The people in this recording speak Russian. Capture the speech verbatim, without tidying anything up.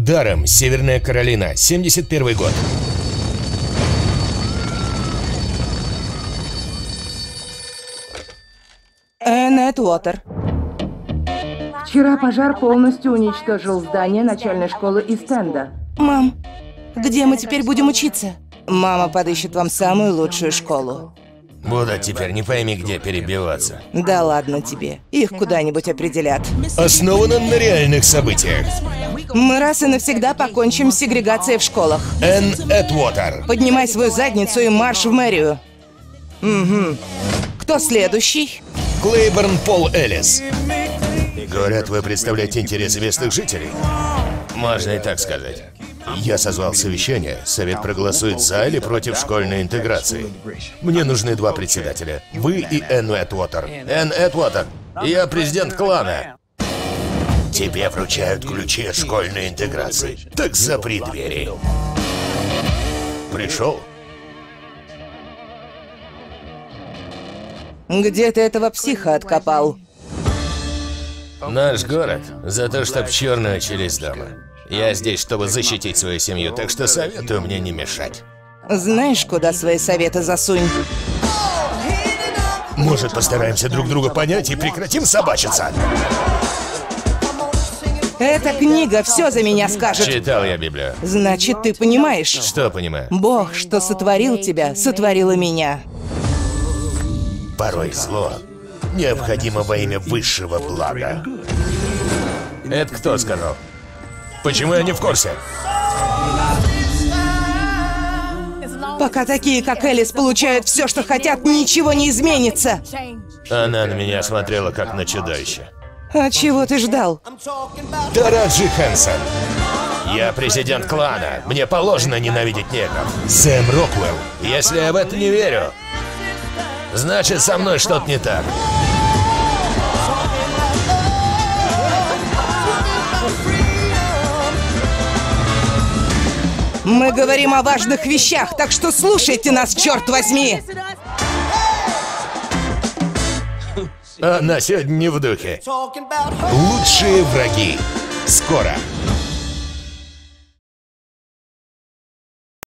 Даром, Северная Каролина, семьдесят первый год. Энн Эдвотер. Вчера пожар полностью уничтожил здание начальной школы Истенда. Мам, где мы теперь будем учиться? Мама подыщет вам самую лучшую школу. Будут теперь не пойми где перебиваться. Да ладно тебе, их куда-нибудь определят. Основано на реальных событиях. Мы раз и навсегда покончим с сегрегацией в школах. Энн Эдвотер. Поднимай свою задницу и марш в мэрию. Угу. Кто следующий? Клейборн Пол Эллис. Говорят, вы представляете интересы местных жителей? Можно и так сказать. Я созвал совещание. Совет проголосует за или против школьной интеграции. Мне нужны два председателя. Вы и Энн Эдвотер. Энн Эдвотер, я президент клана. Тебе вручают ключи от школьной интеграции. Так запри двери. Пришел? Где ты этого психа откопал? Наш город за то, чтоб черные учились дома. Я здесь, чтобы защитить свою семью, так что советую мне не мешать. Знаешь, куда свои советы засунь? Может, постараемся друг друга понять и прекратим собачиться? Эта книга все за меня скажет. Читал я Библию. Значит, ты понимаешь? Что понимаю? Бог, что сотворил тебя, сотворил и меня. Порой зло необходимо во имя высшего блага. Это кто сказал? Почему я не в курсе? Пока такие, как Элис, получают все, что хотят, ничего не изменится. Она на меня смотрела, как на чудовище. А чего ты ждал? Тараджи Хэнсон. Я президент клана. Мне положено ненавидеть негров. Сэм Роквелл. Если я в это не верю, значит, со мной что-то не так. Мы говорим о важных вещах, так что слушайте нас, черт возьми! Она сегодня не в духе. Лучшие враги. Скоро.